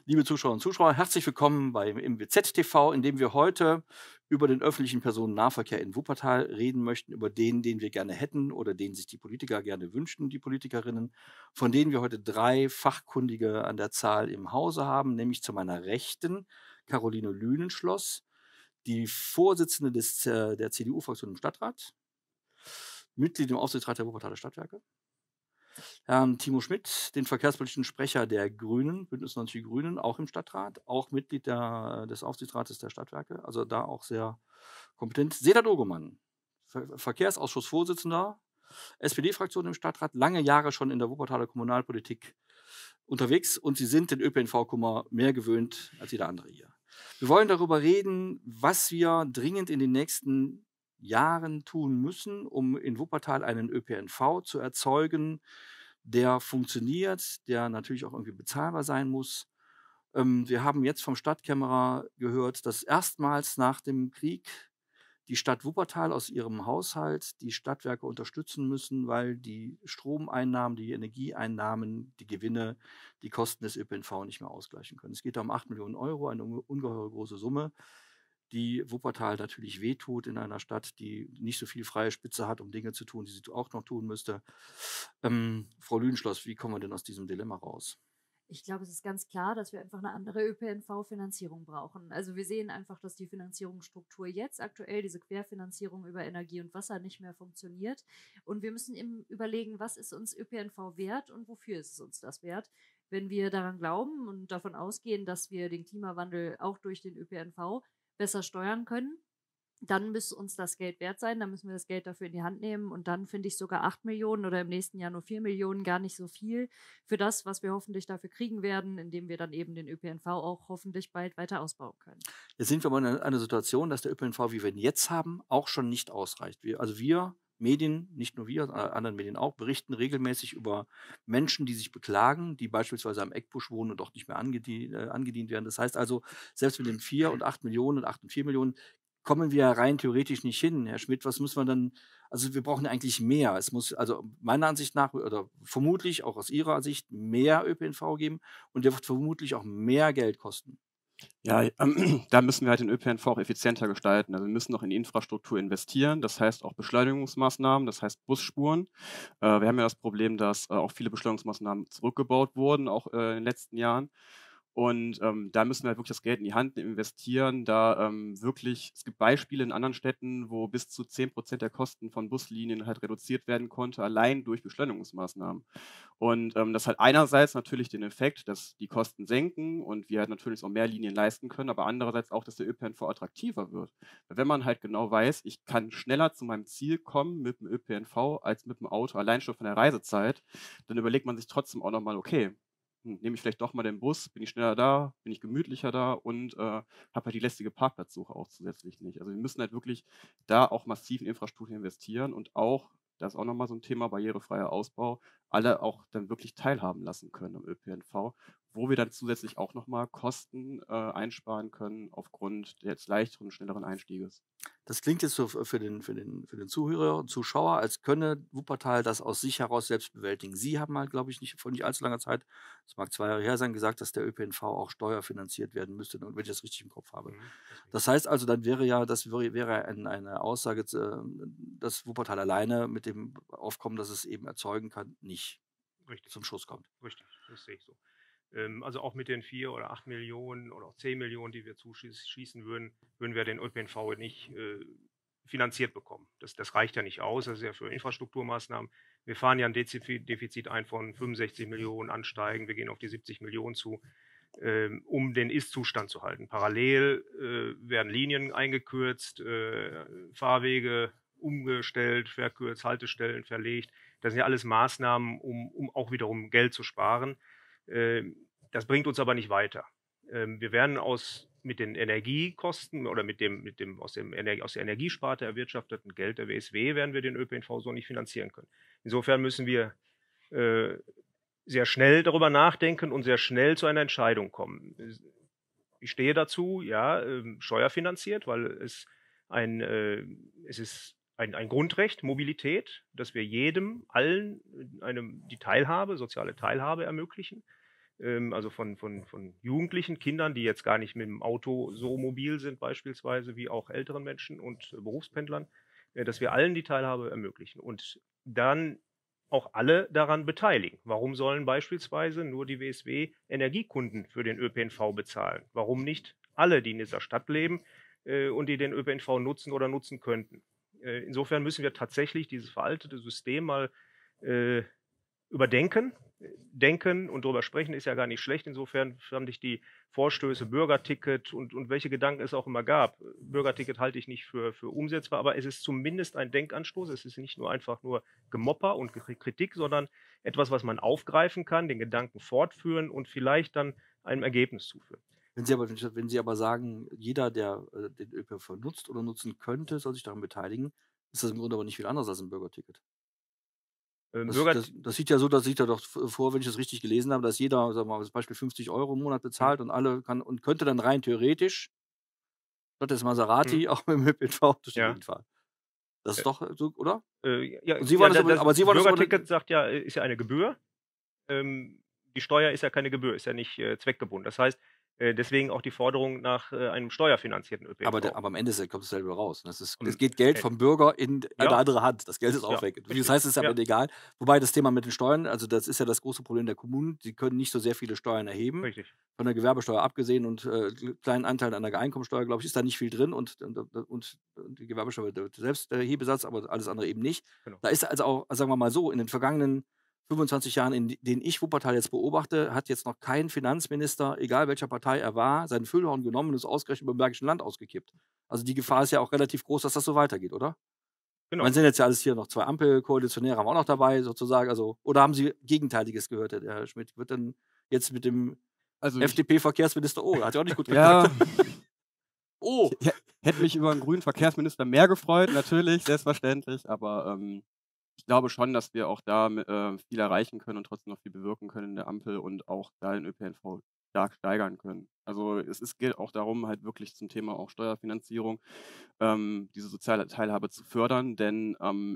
Liebe Zuschauerinnen und Zuschauer, herzlich willkommen beim MWZ TV, in dem wir heute über den öffentlichen Personennahverkehr in Wuppertal reden möchten, über den wir gerne hätten oder den sich die Politiker gerne wünschen, die Politikerinnen, von denen wir heute 3 Fachkundige an der Zahl im Hause haben, nämlich zu meiner Rechten Caroline Lühnenschloss, die Vorsitzende der CDU-Fraktion im Stadtrat, Mitglied im Aufsichtsrat der Wuppertaler Stadtwerke. Herrn Timo Schmidt, den verkehrspolitischen Sprecher der Grünen, Bündnis 90 Die Grünen, auch im Stadtrat, auch Mitglied des Aufsichtsrates der Stadtwerke, also da auch sehr kompetent. Sedat Ogomann, Verkehrsausschussvorsitzender, SPD-Fraktion im Stadtrat, lange Jahre schon in der Wuppertaler Kommunalpolitik unterwegs und Sie sind den ÖPNV-Kummer mehr gewöhnt als jeder andere hier. Wir wollen darüber reden, was wir dringend in den nächsten Jahren tun müssen, um in Wuppertal einen ÖPNV zu erzeugen, der funktioniert, der natürlich auch irgendwie bezahlbar sein muss. Wir haben jetzt vom Stadtkämmerer gehört, dass erstmals nach dem Krieg die Stadt Wuppertal aus ihrem Haushalt die Stadtwerke unterstützen müssen, weil die Stromeinnahmen, die Energieeinnahmen, die Gewinne, die Kosten des ÖPNV nicht mehr ausgleichen können. Es geht da um 8 Millionen Euro, eine ungeheure große Summe, die Wuppertal natürlich wehtut in einer Stadt, die nicht so viel freie Spitze hat, um Dinge zu tun, die sie auch noch tun müsste. Frau Lüdenschloss, wie kommen wir denn aus diesem Dilemma raus? Ich glaube, es ist ganz klar, dass wir einfach eine andere ÖPNV-Finanzierung brauchen. Also wir sehen einfach, dass die Finanzierungsstruktur jetzt aktuell, diese Querfinanzierung über Energie und Wasser, nicht mehr funktioniert. Und wir müssen eben überlegen, was ist uns ÖPNV wert und wofür ist es uns das wert? Wenn wir daran glauben und davon ausgehen, dass wir den Klimawandel auch durch den ÖPNV besser steuern können, dann müsste uns das Geld wert sein, dann müssen wir das Geld dafür in die Hand nehmen und dann finde ich sogar 8 Millionen oder im nächsten Jahr nur 4 Millionen gar nicht so viel für das, was wir hoffentlich dafür kriegen werden, indem wir dann eben den ÖPNV auch hoffentlich bald weiter ausbauen können. Jetzt sind wir aber in einer Situation, dass der ÖPNV, wie wir ihn jetzt haben, auch schon nicht ausreicht. Wir Medien, nicht nur wir, anderen Medien auch, berichten regelmäßig über Menschen, die sich beklagen, die beispielsweise am Eckbusch wohnen und auch nicht mehr angedient werden. Das heißt also, selbst mit den 4 und 8 Millionen und 8 und 4 Millionen kommen wir rein theoretisch nicht hin. Herr Schmidt, was muss man dann, also wir brauchen eigentlich mehr. Es muss also meiner Ansicht nach oder vermutlich auch aus Ihrer Sicht mehr ÖPNV geben und der wird vermutlich auch mehr Geld kosten. Ja, da müssen wir halt den ÖPNV auch effizienter gestalten. Also, wir müssen noch in die Infrastruktur investieren, das heißt auch Beschleunigungsmaßnahmen, das heißt Busspuren. Wir haben ja das Problem, dass, auch viele Beschleunigungsmaßnahmen zurückgebaut wurden, auch, in den letzten Jahren. Und, da müssen wir halt wirklich das Geld in die Hand investieren, da, wirklich es gibt Beispiele in anderen Städten, wo bis zu 10% der Kosten von Buslinien halt reduziert werden konnte, allein durch Beschleunigungsmaßnahmen. Und, das hat einerseits natürlich den Effekt, dass die Kosten senken und wir halt natürlich auch mehr Linien leisten können, aber andererseits auch, dass der ÖPNV attraktiver wird. Weil wenn man halt genau weiß, ich kann schneller zu meinem Ziel kommen mit dem ÖPNV als mit dem Auto, allein schon von der Reisezeit, dann überlegt man sich trotzdem auch noch mal: „Okay, nehme ich vielleicht doch mal den Bus, bin ich schneller da, bin ich gemütlicher da und, habe halt die lästige Parkplatzsuche auch zusätzlich nicht.“ Also, wir müssen halt wirklich da auch massiv in Infrastruktur investieren und auch das ist auch noch mal so 'n Thema, barrierefreier Ausbau, alle auch dann wirklich teilhaben lassen können am ÖPNV, wo wir dann zusätzlich auch noch mal Kosten, einsparen können aufgrund des leichteren, schnelleren Einstieges. Das klingt jetzt so für den Zuhörer und Zuschauer, als könne Wuppertal das aus sich heraus selbst bewältigen. Sie haben mal, glaube ich, vor nicht allzu langer Zeit, das mag 2 Jahre her sein, gesagt, dass der ÖPNV auch steuerfinanziert werden müsste, und wenn ich das richtig im Kopf habe. Das ist Das richtig. heißt also, dann wäre eine Aussage, dass Wuppertal alleine mit dem Aufkommen, das es eben erzeugen kann, nicht Richtig, zum Schuss kommt. richtig, das sehe ich so. Also auch mit den 4 oder 8 Millionen oder auch 10 Millionen, die wir zuschießen würden, würden wir den ÖPNV nicht finanziert bekommen. Das reicht ja nicht aus, das ist ja für Infrastrukturmaßnahmen. Wir fahren ja ein Defizit ein von 65 Millionen ansteigen, wir gehen auf die 70 Millionen zu, um den Ist-Zustand zu halten. Parallel werden Linien eingekürzt, Fahrwege umgestellt, verkürzt, Haltestellen verlegt. Das sind ja alles Maßnahmen, um auch wiederum Geld zu sparen. Das bringt uns aber nicht weiter. Wir werden mit den Energiekosten oder aus der Energiesparte erwirtschafteten Geld der WSW werden wir den ÖPNV so nicht finanzieren können. Insofern müssen wir äh, sehr schnell darüber nachdenken und sehr schnell zu einer Entscheidung kommen. Ich stehe dazu, ja, steuerfinanziert, weil es ist ein Grundrecht, Mobilität, dass wir jedem, allen die Teilhabe, soziale Teilhabe ermöglichen. also von Jugendlichen, Kindern, die jetzt gar nicht mit dem Auto so mobil sind beispielsweise, wie auch älteren Menschen und Berufspendlern, dass wir allen die Teilhabe ermöglichen und dann auch alle daran beteiligen. Warum sollen beispielsweise nur die WSW Energiekunden für den ÖPNV bezahlen? Warum nicht alle, die in dieser Stadt leben und die den ÖPNV nutzen oder nutzen könnten? Insofern müssen wir tatsächlich dieses veraltete System mal überdenken. Denken und darüber sprechen ist ja gar nicht schlecht. Insofern fand ich die Vorstöße Bürgerticket und welche Gedanken es auch immer gab. Bürgerticket halte ich nicht für umsetzbar, aber es ist zumindest ein Denkanstoß. Es ist nicht nur einfach nur Gemopper und Kritik, sondern etwas, was man aufgreifen kann, den Gedanken fortführen und vielleicht dann einem Ergebnis zuführen. Wenn Sie aber sagen, jeder, der den ÖPNV nutzt oder nutzen könnte, soll sich daran beteiligen, ist das im Grunde aber nicht viel anderes als ein Bürgerticket. Das sieht ja so, das sieht ja doch vor, wenn ich das richtig gelesen habe, dass jeder, sagen wir mal, als Beispiel 50 € im Monat bezahlt und alle kann und könnte dann rein theoretisch statt des Maserati auch mit dem ÖPNV durch die Gegend fahren. Das ist doch so, oder? Ja, und Sie wollen das Bürgerticket sagt ja, ist ja eine Gebühr. Die Steuer ist ja keine Gebühr, ist ja nicht zweckgebunden. Das heißt, deswegen auch die Forderung nach einem steuerfinanzierten ÖPNV. Aber am Ende kommt es selber raus. Es geht Geld vom Bürger in eine andere Hand. Das Geld ist auch weg. Das heißt, es ist aber egal. Wobei das Thema mit den Steuern, also das ist ja das große Problem der Kommunen, die können nicht so sehr viele Steuern erheben. Richtig. Von der Gewerbesteuer abgesehen und kleinen Anteil an der Einkommensteuer, glaube ich, ist da nicht viel drin und die Gewerbesteuer wird selbst der Hebesatz, aber alles andere eben nicht. Genau. Da ist also auch, sagen wir mal so, in den vergangenen 25 Jahren, in denen ich Wuppertal jetzt beobachte, hat jetzt noch kein Finanzminister, egal welcher Partei er war, seinen Füllhorn genommen und es ausgerechnet über dem Bergischen Land ausgekippt. Also die Gefahr ist ja auch relativ groß, dass das so weitergeht, oder? Genau. Man sind jetzt ja alles hier noch 2 Ampelkoalitionäre, haben auch noch dabei, sozusagen. Also, oder haben Sie Gegenteiliges gehört, der Herr Schmidt? Wird denn jetzt mit dem FDP-Verkehrsminister, hat ja auch nicht gut geklappt. Ja. Hätte mich über einen grünen Verkehrsminister mehr gefreut, natürlich, selbstverständlich, aber ich glaube schon, dass wir auch da viel erreichen können und trotzdem noch viel bewirken können in der Ampel und auch da den ÖPNV stark steigern können. Also es geht auch darum, halt wirklich zum Thema auch Steuerfinanzierung diese soziale Teilhabe zu fördern, denn am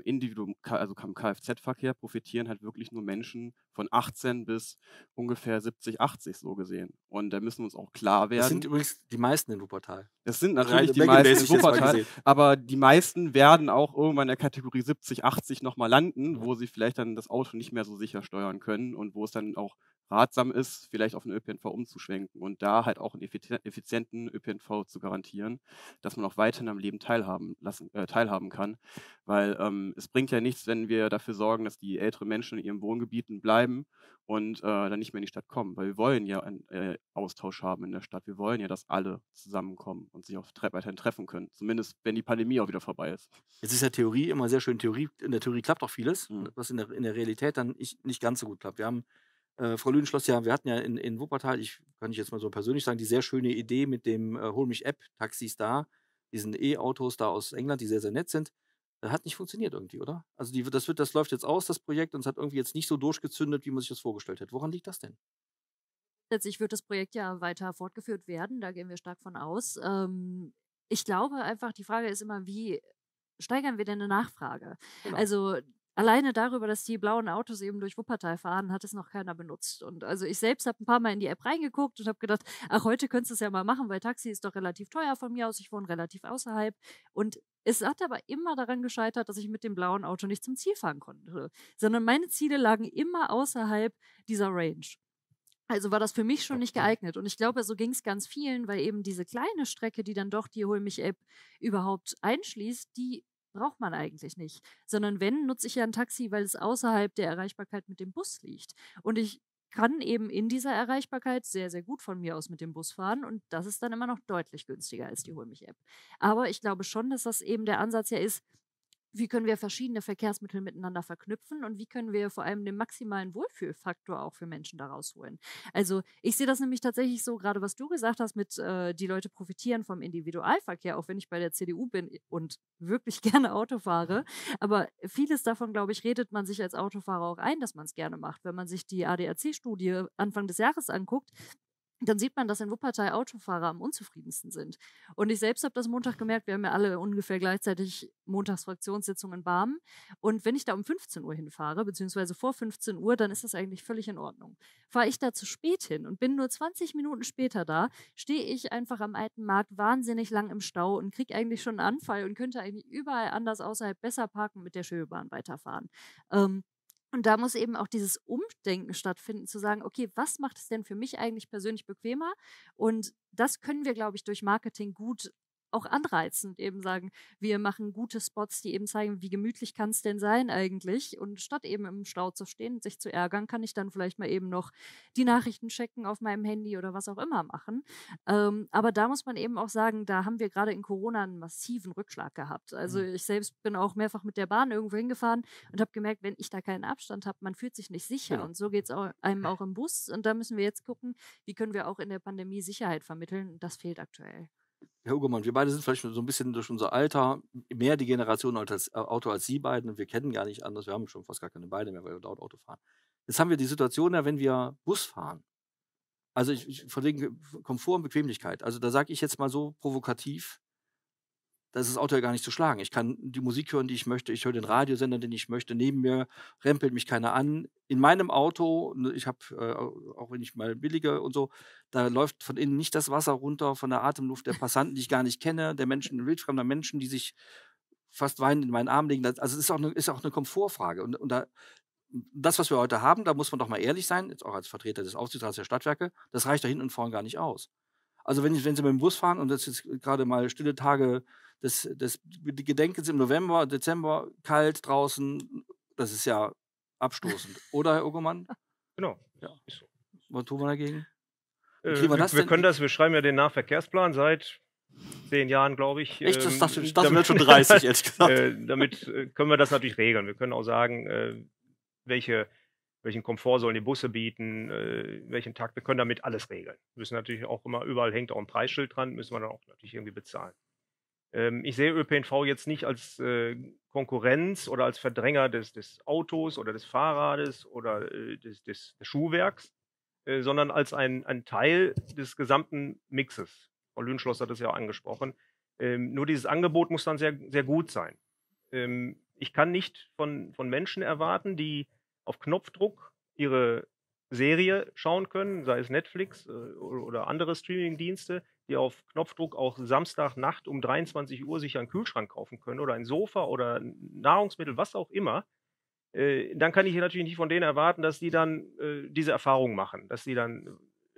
Kfz-Verkehr profitieren halt wirklich nur Menschen von 18 bis ungefähr 70, 80 so gesehen. Und da müssen wir uns auch klar werden. Das sind übrigens die meisten in Wuppertal. Das sind natürlich die meisten in Wuppertal, aber die meisten werden auch irgendwann in der Kategorie 70, 80 nochmal landen, wo sie vielleicht dann das Auto nicht mehr so sicher steuern können und wo es dann auch ratsam ist, vielleicht auf den ÖPNV umzuschwenken und da halt auch einen effizienten ÖPNV zu garantieren, dass man auch weiterhin am Leben teilhaben kann, weil es bringt ja nichts, wenn wir dafür sorgen, dass die älteren Menschen in ihren Wohngebieten bleiben und dann nicht mehr in die Stadt kommen, weil wir wollen ja einen Austausch haben in der Stadt, wir wollen ja, dass alle zusammenkommen und sich auch weiterhin treffen können, zumindest wenn die Pandemie auch wieder vorbei ist. Jetzt ist ja Theorie immer sehr schön, in der Theorie klappt auch vieles, was in der Realität dann nicht ganz so gut klappt. Wir haben Frau Lüdenschloss, wir hatten ja in Wuppertal, kann ich jetzt mal so persönlich sagen, die sehr schöne Idee mit dem Hol-mich-App-Taxis da, diesen E-Autos da aus England, die sehr, sehr nett sind. Das hat nicht funktioniert irgendwie, oder? Also das läuft jetzt aus, das Projekt, und es hat irgendwie jetzt nicht so durchgezündet, wie man sich das vorgestellt hätte. Woran liegt das denn? Letztlich wird das Projekt ja weiter fortgeführt werden, da gehen wir stark von aus. Ich glaube einfach, die Frage ist immer, wie steigern wir denn eine Nachfrage? Genau. Also alleine darüber, dass die blauen Autos eben durch Wuppertal fahren, hat es noch keiner benutzt. Und also ich selbst habe ein paar Mal in die App reingeguckt und habe gedacht, ach, heute könntest du es ja mal machen, weil Taxi ist doch relativ teuer von mir aus. Ich wohne relativ außerhalb. Und es hat aber immer daran gescheitert, dass ich mit dem blauen Auto nicht zum Ziel fahren konnte, sondern meine Ziele lagen immer außerhalb dieser Range. Also war das für mich schon nicht geeignet. Und ich glaube, so ging es ganz vielen, weil eben diese kleine Strecke, die dann doch die Hol-mich-App überhaupt einschließt, die braucht man eigentlich nicht. Sondern wenn, nutze ich ja ein Taxi, weil es außerhalb der Erreichbarkeit mit dem Bus liegt. Und ich kann eben in dieser Erreichbarkeit sehr, sehr gut von mir aus mit dem Bus fahren. Und das ist dann immer noch deutlich günstiger als die Hol-mich-App. Aber ich glaube schon, dass das eben der Ansatz ja ist, wie können wir verschiedene Verkehrsmittel miteinander verknüpfen und wie können wir vor allem den maximalen Wohlfühlfaktor auch für Menschen daraus holen. Also ich sehe das nämlich tatsächlich so, gerade was du gesagt hast, mit die Leute profitieren vom Individualverkehr, auch wenn ich bei der CDU bin und wirklich gerne Auto fahre. Aber vieles davon, glaube ich, redet man sich als Autofahrer auch ein, dass man es gerne macht. Wenn man sich die ADAC-Studie Anfang des Jahres anguckt, dann sieht man, dass in Wuppertal Autofahrer am unzufriedensten sind. Und ich selbst habe das Montag gemerkt, wir haben ja alle ungefähr gleichzeitig Montagsfraktionssitzungen in Barmen. Und wenn ich da um 15 Uhr hinfahre, beziehungsweise vor 15 Uhr, dann ist das eigentlich völlig in Ordnung. Fahre ich da zu spät hin und bin nur 20 Minuten später da, stehe ich einfach am alten Markt wahnsinnig lang im Stau und kriege eigentlich schon einen Anfall und könnte eigentlich überall anders außerhalb besser parken, mit der Schwebebahn weiterfahren. Und da muss eben auch dieses Umdenken stattfinden, zu sagen, okay, was macht es denn für mich eigentlich persönlich bequemer? Und das können wir, glaube ich, durch Marketing gut auch anreizen und eben sagen, wir machen gute Spots, die eben zeigen, wie gemütlich kann es denn sein eigentlich? Und statt eben im Stau zu stehen und sich zu ärgern, kann ich dann vielleicht mal eben noch die Nachrichten checken auf meinem Handy oder was auch immer machen. Aber da muss man eben auch sagen, da haben wir gerade in Corona einen massiven Rückschlag gehabt. Also ich selbst bin auch mehrfach mit der Bahn irgendwo hingefahren und habe gemerkt, wenn ich da keinen Abstand habe, man fühlt sich nicht sicher. Genau. Und so geht es einem auch im Bus. Und da müssen wir jetzt gucken, wie können wir auch in der Pandemie Sicherheit vermitteln. Und das fehlt aktuell. Herr Hugemann, wir beide sind vielleicht so ein bisschen durch unser Alter mehr die Generation Auto als Sie beiden und wir kennen gar nicht anders. Wir haben schon fast gar keine Beine mehr, weil wir dort Auto fahren. Jetzt haben wir die Situation, ja, wenn wir Bus fahren. Also von wegen Komfort und Bequemlichkeit. Also da sage ich jetzt mal so provokativ, da ist das Auto ja gar nicht zu schlagen. Ich kann die Musik hören, die ich möchte. Ich höre den Radiosender, den ich möchte. Neben mir rempelt mich keiner an. In meinem Auto, ich habe, auch wenn ich mal billige und so, da läuft von innen nicht das Wasser runter von der Atemluft der Passanten, die ich gar nicht kenne, der Menschen, wildfremder Menschen, die sich fast weinend in meinen Arm legen. Also es ist auch eine Komfortfrage. Und das, was wir heute haben, da muss man doch mal ehrlich sein, jetzt auch als Vertreter des Aufsichtsrats der Stadtwerke, das reicht da hinten und vorne gar nicht aus. Also wenn Sie mit dem Bus fahren und das ist gerade mal stille Tage des Gedenkens im November, Dezember, kalt draußen, das ist ja abstoßend. Oder, Herr Ogermann? Genau. Ja. Ist so. Was tun wir dagegen? Wir schreiben ja den Nahverkehrsplan seit 10 Jahren, glaube ich. Echt? Das wird schon 30, ehrlich gesagt. Damit können wir das natürlich regeln. Wir können auch sagen, welchen Komfort sollen die Busse bieten, welchen Takt. Wir können damit alles regeln. Wir müssen natürlich auch immer, überall hängt auch ein Preisschild dran, müssen wir dann auch natürlich irgendwie bezahlen. Ich sehe ÖPNV jetzt nicht als Konkurrenz oder als Verdränger des Autos oder des Fahrrades oder des Schuhwerks, sondern als ein Teil des gesamten Mixes. Frau Lühnschloss hat das ja auch angesprochen. Nur dieses Angebot muss dann sehr, sehr gut sein. Ich kann nicht von Menschen erwarten, die auf Knopfdruck ihre Serie schauen können, sei es Netflix oder andere Streamingdienste, die auf Knopfdruck auch Samstagnacht um 23 Uhr sich einen Kühlschrank kaufen können oder ein Sofa oder Nahrungsmittel, was auch immer. Dann kann ich natürlich nicht von denen erwarten, dass die dann diese Erfahrung machen, dass die dann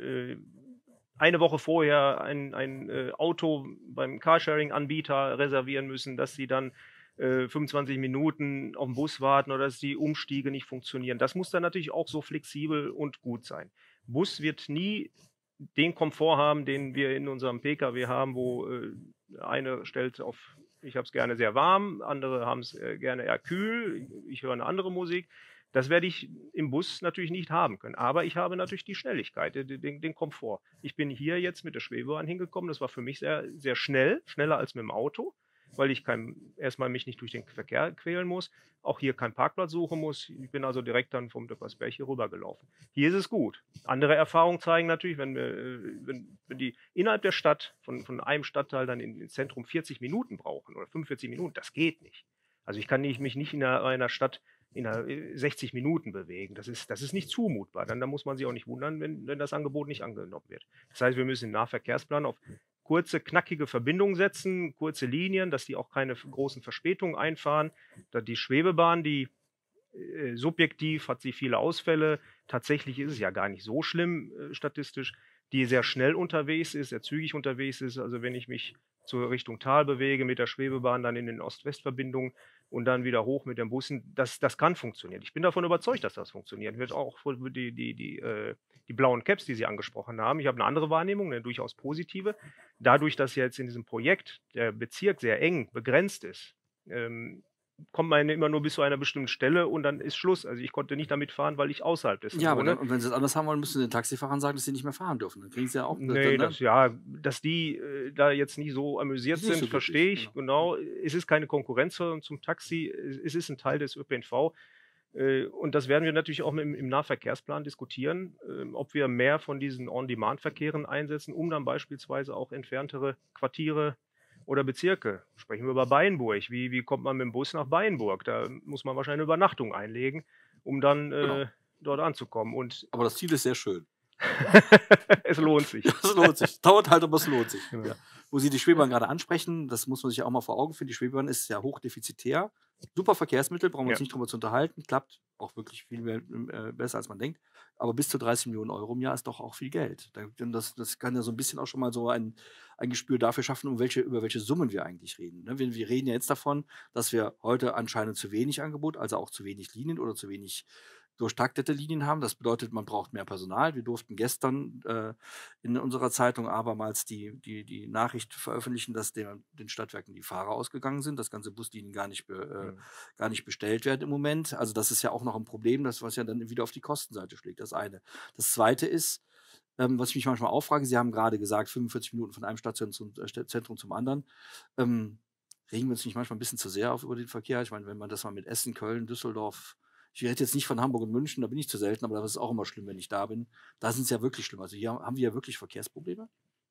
eine Woche vorher ein Auto beim Carsharing-Anbieter reservieren müssen, dass sie dann 25 Minuten auf den Bus warten oder dass die Umstiege nicht funktionieren. Das muss dann natürlich auch so flexibel und gut sein. Bus wird nie den Komfort haben, den wir in unserem Pkw haben, wo eine stellt auf, ich habe es gerne sehr warm, andere haben es gerne eher kühl, ich höre eine andere Musik. Das werde ich im Bus natürlich nicht haben können. Aber ich habe natürlich die Schnelligkeit, den Komfort. Ich bin hier jetzt mit der Schwebebahn hingekommen. Das war für mich sehr, sehr schnell, schneller als mit dem Auto, weil ich erstmal mich nicht durch den Verkehr quälen muss, auch hier keinen Parkplatz suchen muss. Ich bin also direkt dann vom Döppersberg hier rübergelaufen. Hier ist es gut. Andere Erfahrungen zeigen natürlich, wenn die innerhalb der Stadt von einem Stadtteil dann ins Zentrum 40 Minuten brauchen oder 45 Minuten, das geht nicht. Also ich kann mich nicht in einer Stadt in 60 Minuten bewegen. Das ist nicht zumutbar. Da muss man sich auch nicht wundern, wenn das Angebot nicht angenommen wird. Das heißt, wir müssen den Nahverkehrsplan auf kurze, knackige Verbindungen setzen, kurze Linien, dass die auch keine großen Verspätungen einfahren. Die Schwebebahn, die subjektiv hat sie viele Ausfälle. Tatsächlich ist es ja gar nicht so schlimm statistisch, die sehr schnell unterwegs ist, sehr zügig unterwegs ist. Also wenn ich mich zur Richtung Tal bewege mit der Schwebebahn, dann in den Ost-West-Verbindungen und dann wieder hoch mit den Bussen, das kann funktionieren. Ich bin davon überzeugt, dass das funktioniert. Wird auch die blauen Caps, die Sie angesprochen haben. Ich habe eine andere Wahrnehmung, eine durchaus positive. Dadurch, dass jetzt in diesem Projekt der Bezirk sehr eng begrenzt ist, kommt man immer nur bis zu einer bestimmten Stelle und dann ist Schluss. Also ich konnte nicht damit fahren, weil ich außerhalb des Ja, aber und wenn Sie es anders haben wollen, müssen Sie den Taxifahrern sagen, dass sie nicht mehr fahren dürfen. Dann kriegen Sie ja auch... Nee, dass die da jetzt nicht so amüsiert sind, so verstehe ich. Genau. Es ist keine Konkurrenz zum Taxi. Es ist ein Teil des ÖPNV. Und das werden wir natürlich auch im Nahverkehrsplan diskutieren, ob wir mehr von diesen On-Demand-Verkehren einsetzen, um dann beispielsweise auch entferntere Quartiere oder Bezirke. Sprechen wir über Beinburg. Wie kommt man mit dem Bus nach Beinburg? Da muss man wahrscheinlich eine Übernachtung einlegen, um dann dort anzukommen. Aber das Ziel ist sehr schön. Es lohnt sich. Es lohnt sich. Dauert halt, aber es lohnt sich. Genau. Ja. Wo Sie die Schwebebahn gerade ansprechen, das muss man sich ja auch mal vor Augen führen. Die Schwebebahn ist ja hochdefizitär. Super Verkehrsmittel, brauchen wir uns nicht drüber zu unterhalten. Klappt auch wirklich viel mehr, besser, als man denkt. Aber bis zu 30 Millionen Euro im Jahr ist doch auch viel Geld. Das kann ja so ein bisschen auch schon mal so ein Gespür dafür schaffen, über welche Summen wir eigentlich reden. Ne? Wir reden ja jetzt davon, dass wir heute anscheinend zu wenig Angebot, also auch zu wenig Linien oder zu wenig durchtaktete Linien haben. Das bedeutet, man braucht mehr Personal. Wir durften gestern in unserer Zeitung abermals die Nachricht veröffentlichen, dass den Stadtwerken die Fahrer ausgegangen sind, dass ganze Buslinien gar nicht bestellt werden im Moment. Also das ist ja auch noch ein Problem, was ja dann wieder auf die Kostenseite schlägt. Das eine. Das zweite ist, was ich mich manchmal auch frage, Sie haben gerade gesagt, 45 Minuten von einem Stadtzentrum zum anderen. Regen wir uns nicht manchmal ein bisschen zu sehr auf über den Verkehr? Ich meine, wenn man das mal mit Essen, Köln, Düsseldorf, ich rede jetzt nicht von Hamburg und München, da bin ich zu selten, aber das ist auch immer schlimm, wenn ich da bin. Da sind es ja wirklich schlimm. Also hier haben wir ja wirklich Verkehrsprobleme.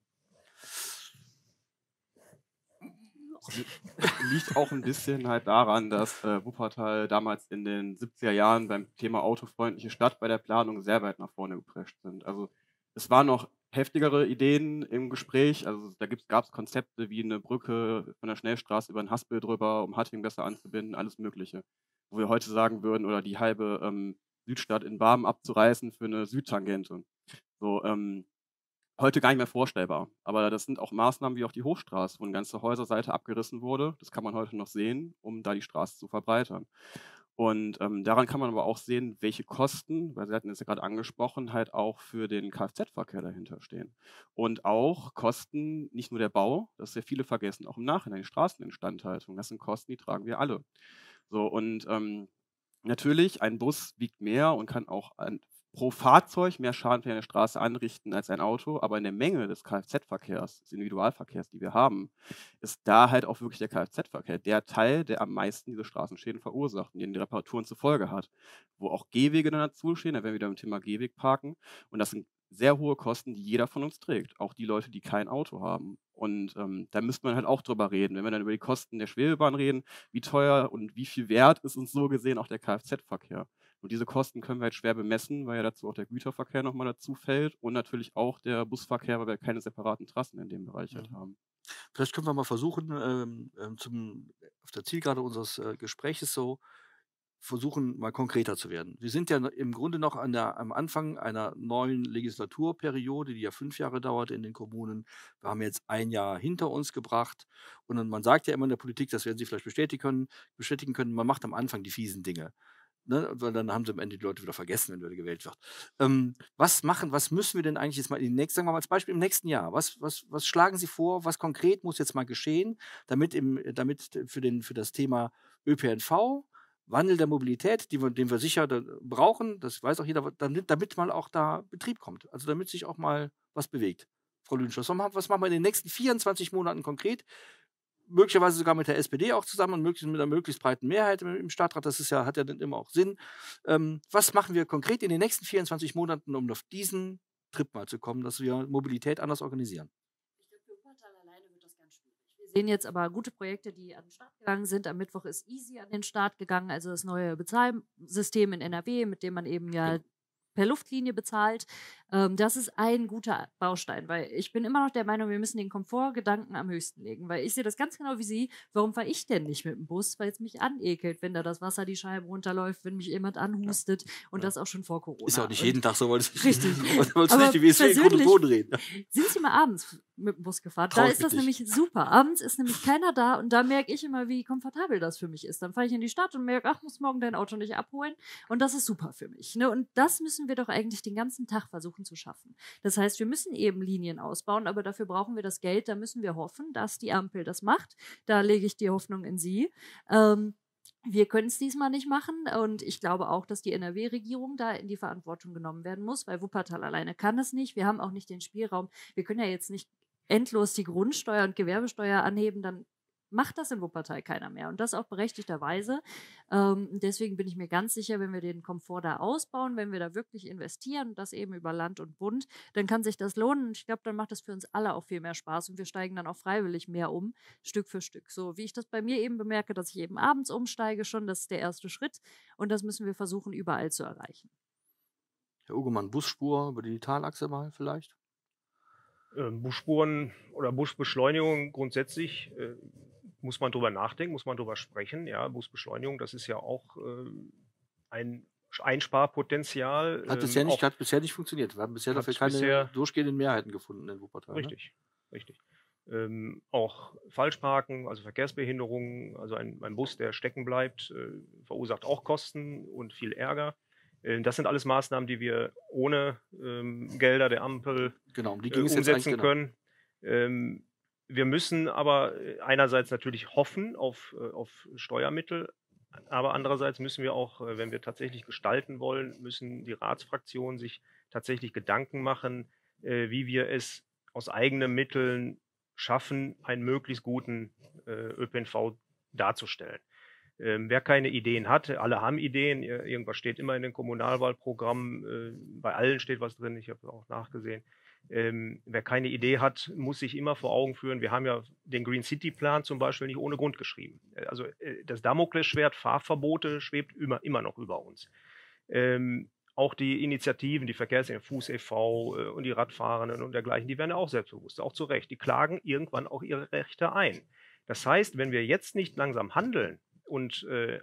Liegt auch ein bisschen halt daran, dass Wuppertal damals in den 70er Jahren beim Thema autofreundliche Stadt bei der Planung sehr weit nach vorne geprescht sind. Also es waren noch heftigere Ideen im Gespräch. Also da gab es Konzepte wie eine Brücke von der Schnellstraße über den Haspel drüber, um Hattingen besser anzubinden, alles Mögliche. Wo wir heute sagen würden, oder die halbe Südstadt in Barmen abzureißen für eine Südtangente. So, heute gar nicht mehr vorstellbar. Aber das sind auch Maßnahmen wie auch die Hochstraße, wo eine ganze Häuserseite abgerissen wurde. Das kann man heute noch sehen, um da die Straße zu verbreitern. Und daran kann man aber auch sehen, welche Kosten, weil Sie hatten es ja gerade angesprochen, halt auch für den Kfz-Verkehr dahinter stehen. Und auch Kosten, nicht nur der Bau, das sehr viele vergessen, auch im Nachhinein die Straßeninstandhaltung. Das sind Kosten, die tragen wir alle. So, und natürlich, ein Bus wiegt mehr und kann auch pro Fahrzeug mehr Schaden für eine Straße anrichten als ein Auto, aber in der Menge des Kfz-Verkehrs, des Individualverkehrs, die wir haben, ist da halt auch wirklich der Kfz-Verkehr der Teil, der am meisten diese Straßenschäden verursacht und die Reparaturen zur Folge hat. Wo auch Gehwege dann dazustehen, da werden wir wieder im Thema Gehweg parken. Und das sind sehr hohe Kosten, die jeder von uns trägt, auch die Leute, die kein Auto haben. Und da müsste man halt auch drüber reden. Wenn wir dann über die Kosten der Schwebebahn reden, wie teuer und wie viel wert ist uns so gesehen auch der Kfz-Verkehr. Und diese Kosten können wir halt schwer bemessen, weil ja dazu auch der Güterverkehr nochmal dazu fällt und natürlich auch der Busverkehr, weil wir keine separaten Trassen in dem Bereich halt haben. Vielleicht können wir mal versuchen, auf der Zielgerade unseres Gespräches versuchen, mal konkreter zu werden. Wir sind ja im Grunde noch am Anfang einer neuen Legislaturperiode, die ja 5 Jahre dauert in den Kommunen. Wir haben jetzt 1 Jahr hinter uns gebracht. Und dann, man sagt ja immer in der Politik, das werden Sie vielleicht bestätigen können, man macht am Anfang die fiesen Dinge. Ne? Weil dann haben sie am Ende die Leute wieder vergessen, wenn wieder gewählt wird. Was müssen wir denn eigentlich jetzt mal sagen wir mal als Beispiel im nächsten Jahr? Was schlagen Sie vor? Was konkret muss jetzt mal geschehen, damit für das Thema ÖPNV, Wandel der Mobilität, den wir sicher brauchen, das weiß auch jeder, damit mal auch da Betrieb kommt. Also damit sich auch mal was bewegt. Frau Lüdenschloss, was machen wir in den nächsten 24 Monaten konkret? Möglicherweise sogar mit der SPD auch zusammen und mit einer möglichst breiten Mehrheit im Stadtrat. Das hat ja dann immer auch Sinn. Was machen wir konkret in den nächsten 24 Monaten, um auf diesen Trip mal zu kommen, dass wir Mobilität anders organisieren? Ich glaube, für Wuppertal alleine wird das ganz schwierig. Wir sehen jetzt aber gute Projekte, die an den Start gegangen sind. Am Mittwoch ist Easy an den Start gegangen, also das neue Bezahlsystem in NRW, mit dem man eben ja per Luftlinie bezahlt. Das ist ein guter Baustein, weil ich bin immer noch der Meinung, wir müssen den Komfortgedanken am höchsten legen, weil ich sehe das ganz genau wie Sie. Warum fahre ich denn nicht mit dem Bus? Weil es mich anekelt, wenn da das Wasser die Scheibe runterläuft, wenn mich jemand anhustet und das auch schon vor Corona. Ist ja auch nicht jeden Tag so, weil es richtig. nicht die WSW in Grund und Boden reden. Sind Sie mal abends mit dem Bus gefahren? Da ist das nämlich super. Abends ist nämlich keiner da und da merke ich immer, wie komfortabel das für mich ist. Dann fahre ich in die Stadt und merke, ach, muss morgen dein Auto nicht abholen und das ist super für mich. Ne? Und das müssen wir doch eigentlich den ganzen Tag versuchen zu schaffen. Das heißt, wir müssen eben Linien ausbauen, aber dafür brauchen wir das Geld. Da müssen wir hoffen, dass die Ampel das macht. Da lege ich die Hoffnung in Sie. Wir können es diesmal nicht machen und ich glaube auch, dass die NRW-Regierung da in die Verantwortung genommen werden muss, weil Wuppertal alleine kann es nicht. Wir haben auch nicht den Spielraum. Wir können ja jetzt nicht endlos die Grundsteuer und Gewerbesteuer anheben, dann macht das in Wuppertal keiner mehr. Und das auch berechtigterweise. Deswegen bin ich mir ganz sicher, wenn wir den Komfort da ausbauen, wenn wir da wirklich investieren, das eben über Land und Bund, dann kann sich das lohnen. Und ich glaube, dann macht das für uns alle auch viel mehr Spaß und wir steigen dann auch freiwillig mehr um, Stück für Stück. So wie ich das bei mir eben bemerke, dass ich eben abends umsteige schon, das ist der erste Schritt. Und das müssen wir versuchen, überall zu erreichen. Herr Ugemann, Busspur über die Talachse mal vielleicht? Busspuren oder Busbeschleunigung grundsätzlich muss man drüber nachdenken, muss man drüber sprechen. Ja, Busbeschleunigung, das ist ja auch ein Einsparpotenzial. Hat bisher nicht funktioniert. Wir haben bisher dafür keine durchgehenden Mehrheiten gefunden in Wuppertal. Richtig, ne? Richtig. Auch Falschparken, also Verkehrsbehinderungen, also ein Bus, der stecken bleibt, verursacht auch Kosten und viel Ärger. Das sind alles Maßnahmen, die wir ohne Gelder der Ampel umsetzen können. Wir müssen aber einerseits natürlich hoffen auf Steuermittel, aber andererseits müssen wir auch, wenn wir tatsächlich gestalten wollen, müssen die Ratsfraktionen sich tatsächlich Gedanken machen, wie wir es aus eigenen Mitteln schaffen, einen möglichst guten ÖPNV darzustellen. Wer keine Ideen hat, alle haben Ideen, irgendwas steht immer in den Kommunalwahlprogrammen, bei allen steht was drin, ich habe auch nachgesehen. Wer keine Idee hat, muss sich immer vor Augen führen, wir haben ja den Green City Plan zum Beispiel nicht ohne Grund geschrieben. Also das Damoklesschwert Fahrverbote schwebt immer noch über uns. Auch die Initiativen, die Fuß e.V. Und die Radfahrenden und dergleichen, die werden ja auch selbstbewusst, auch zu Recht. Die klagen irgendwann auch ihre Rechte ein. Das heißt, wenn wir jetzt nicht langsam handeln und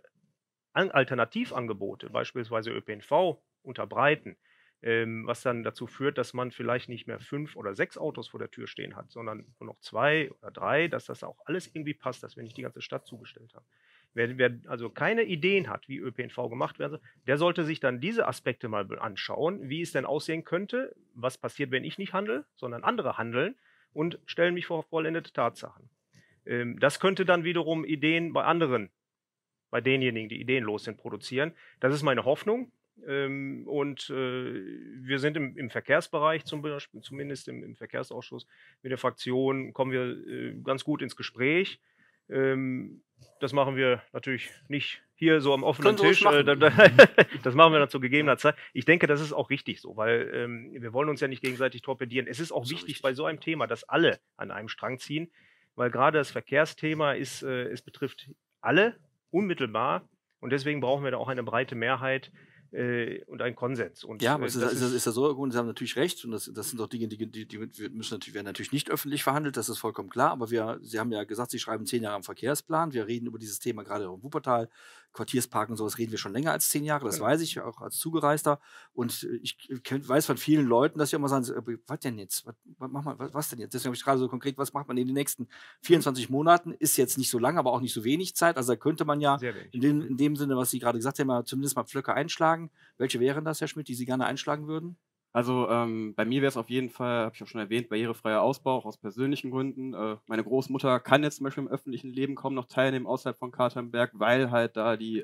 Alternativangebote, beispielsweise ÖPNV, unterbreiten, was dann dazu führt, dass man vielleicht nicht mehr 5 oder 6 Autos vor der Tür stehen hat, sondern nur noch 2 oder 3, dass das auch alles irgendwie passt, dass wir nicht die ganze Stadt zugestellt haben. Wer also keine Ideen hat, wie ÖPNV gemacht werden soll, der sollte sich dann diese Aspekte mal anschauen, wie es denn aussehen könnte, was passiert, wenn ich nicht handle, sondern andere handeln und stellen mich vor vollendete Tatsachen. Das könnte dann wiederum Ideen bei anderen, bei denjenigen, die ideenlos sind, produzieren. Das ist meine Hoffnung. Und wir sind im Verkehrsbereich zum Beispiel, zumindest im Verkehrsausschuss mit der Fraktion, kommen wir ganz gut ins Gespräch. Das machen wir natürlich nicht hier so am offenen Tisch. Das machen wir dann zu gegebener Zeit. Ich denke, das ist auch richtig so, weil wir wollen uns ja nicht gegenseitig torpedieren. Es ist auch wichtig bei so einem Thema, dass alle an einem Strang ziehen, weil gerade das Verkehrsthema ist, es betrifft alle unmittelbar und deswegen brauchen wir da auch eine breite Mehrheit und einen Konsens. Und, ja, aber ist ja so, und Sie haben natürlich recht, und das sind doch Dinge, die werden natürlich nicht öffentlich verhandelt, das ist vollkommen klar, aber Sie haben ja gesagt, Sie schreiben 10 Jahre am Verkehrsplan, wir reden über dieses Thema gerade im Wuppertal, Quartiersparken und sowas reden wir schon länger als 10 Jahre, das weiß ich, auch als Zugereister, und ich weiß von vielen Leuten, dass sie immer sagen, was denn jetzt, was denn jetzt, deswegen habe ich gerade so konkret, was macht man in den nächsten 24 Monaten, ist jetzt nicht so lang, aber auch nicht so wenig Zeit, also da könnte man ja in dem Sinne, was Sie gerade gesagt haben, zumindest mal Pflöcke einschlagen. Welche wären das, Herr Schmidt, die Sie gerne einschlagen würden? Also bei mir wäre es auf jeden Fall, habe ich auch schon erwähnt, barrierefreier Ausbau, auch aus persönlichen Gründen. Meine Großmutter kann jetzt zum Beispiel im öffentlichen Leben kaum noch teilnehmen außerhalb von Katernberg, weil halt da die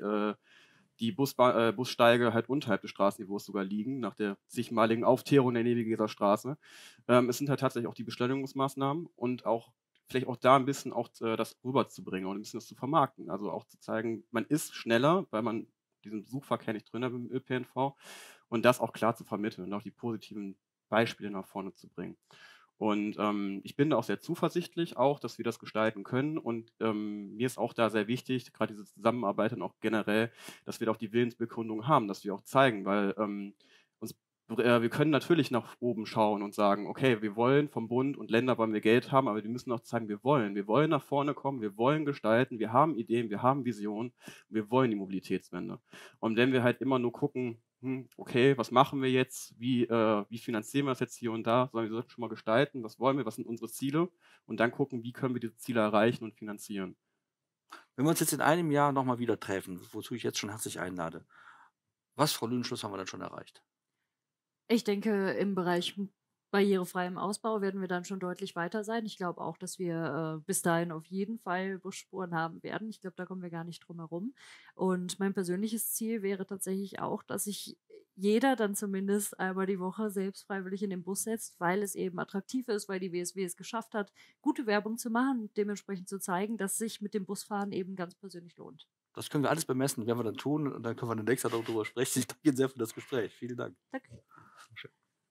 Bussteige halt unterhalb des Straßenniveaus sogar liegen, nach der zigmaligen Aufteerung der Nevigeser Straße. Es sind halt tatsächlich auch die Beschleunigungsmaßnahmen und auch vielleicht auch da ein bisschen auch das rüberzubringen und ein bisschen das zu vermarkten. Also auch zu zeigen, man ist schneller, weil man diesen Suchverkehr nicht drin hat im ÖPNV und das auch klar zu vermitteln und auch die positiven Beispiele nach vorne zu bringen. Und ich bin da auch sehr zuversichtlich, auch, dass wir das gestalten können. Und mir ist auch da sehr wichtig, gerade diese Zusammenarbeit und auch generell, dass wir da auch die Willensbekundung haben, dass wir auch zeigen, weil wir können natürlich nach oben schauen und sagen, okay, wir wollen vom Bund und Länder, wollen wir Geld haben, aber wir müssen auch zeigen, wir wollen nach vorne kommen, wir wollen gestalten, wir haben Ideen, wir haben Visionen, wir wollen die Mobilitätswende. Und wenn wir halt immer nur gucken, okay, was machen wir jetzt, wie finanzieren wir das jetzt hier und da, sondern wir sollten schon mal gestalten, was wollen wir, was sind unsere Ziele und dann gucken, wie können wir diese Ziele erreichen und finanzieren. Wenn wir uns jetzt in einem Jahr nochmal wieder treffen, wozu ich jetzt schon herzlich einlade, was, Frau Lüdenschluss, haben wir dann schon erreicht? Ich denke, im Bereich barrierefreiem Ausbau werden wir dann schon deutlich weiter sein. Ich glaube auch, dass wir bis dahin auf jeden Fall Busspuren haben werden. Ich glaube, da kommen wir gar nicht drum herum. Und mein persönliches Ziel wäre tatsächlich auch, dass ich jeder dann zumindest einmal die Woche selbst freiwillig in den Bus setzt, weil es eben attraktiv ist, weil die WSW es geschafft hat, gute Werbung zu machen und dementsprechend zu zeigen, dass sich mit dem Busfahren eben ganz persönlich lohnt. Das können wir alles bemessen, werden wir dann tun und dann können wir nächstes Mal darüber sprechen. Ich danke Ihnen sehr für das Gespräch. Vielen Dank. Danke.